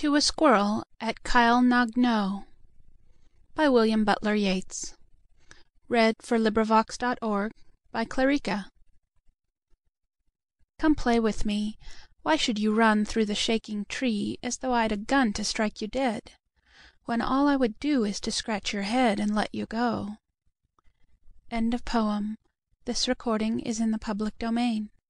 To a Squirrel at Kyle Nog No by William Butler Yeats. (LibriVox.org) Come play with me. Why should you run through the shaking tree As though I'd a gun to strike you dead, When all I would do is to scratch your head And let you go? End of poem. This recording is in the public domain.